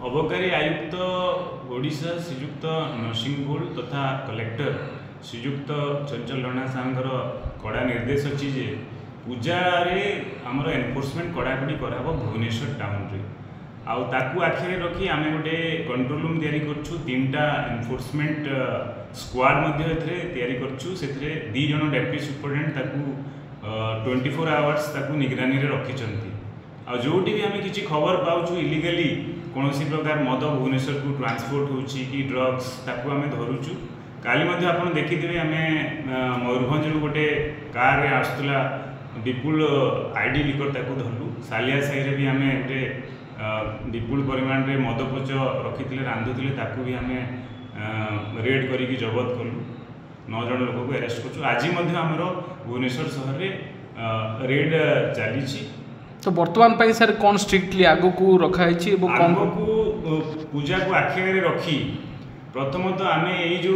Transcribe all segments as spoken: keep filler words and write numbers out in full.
अबकारी आयुक्त ओडिशा श्रीजुक्त नरसिंहपुर तथा कलेक्टर श्रीजुक्त चंचल रଣା सार कड़ा निर्देश अच्छी जे पूजा रे आमर एनफोर्समेंट कड़ाकड़ी कराब भुवनेश्वर टाउन रे आउ ताकू आखिरे रखी आम गोटे कंट्रोल रूम तैयारी करछु तीन टा एनफोर्समेंट स्क्वाड मध्य एथरे तैयारी करछु सेथरे दी जन डेप्यूटी सुपरिटेडेंट ताकू ट्वेंटी फोर आवर्स ताकू निगरानी रे रखिचंती आ जोटी भी आम किसी खबर पाउछु इलीगली कौन प्रकार मद भुवनेश्वर को ट्रांसपोर्ट होची कि ड्रग्स ताकू आम धरुचु काली मध्य आपण देखिथिबे आम मयूरभंज गोटे कार रे आसुला विपुल आईडी लिकर ताकू धरलु सालिया साई रे भी आम गोटे विपुल परिमाण रे मदपच रखिथिले रांधुथिले ताकू भी आम रेड करिकी जबत कलु नौ जन लोक को अरेस्ट करछु आज मध्य आमर भुवनेश्वर शहर रे रेड चली तो वर्तमान पाई सर कौन स्ट्रिक्टली आगो को रखा है आगो को पूजा को आखिरे रखी प्रथमतः आम ये जो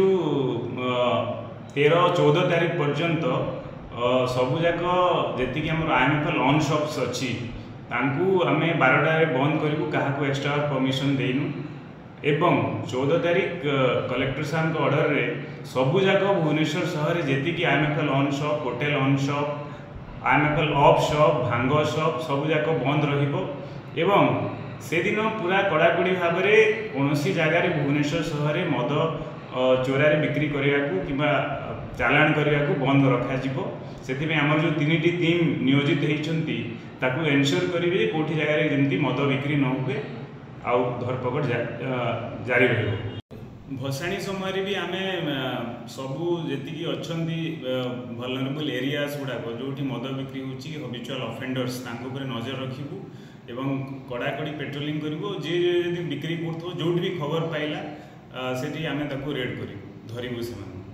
तेरह चौदह तारीख पर्यंत सबुजाक जी आम आईएमएफएल ऑन शॉप्स अच्छी तांकू आम बारटार बंद करूँ क्या एक्सट्रा परमिशन देनु एवं चौदह तारीख कलेक्टर साहब ऑर्डर रे सबुजाक भुवनेश्वर शहर जी IMFL on shop hotel on shop IMFL off shop भांग शॉप सबुजाक बंद रहिबो एवं से दिन पूरा कड़ाकड़ी भाव में कौन जगार भुवनेश्वर शहर मद चोरा बिक्री करने को कि चालाण करने को बंद रखा से आमर जो तीन टी टीम नियोजित होती एनश्योर करेंगे कौटी जगार जमी मद बिक्री न हुए आउ धरपकड़ जा, जारी रही भसाणी समय भी आम सबू जी अच्छा भलरेबल एरियाज गुड़ाक जो मद बिक्री होची हबिचुआल अफेंडर्स नजर रखू एवं कड़ाकड़ी पेट्रोलिंग करूँ जे बिक्री कर जो भी खबर पाइला से आम रेड करूँ धरबू से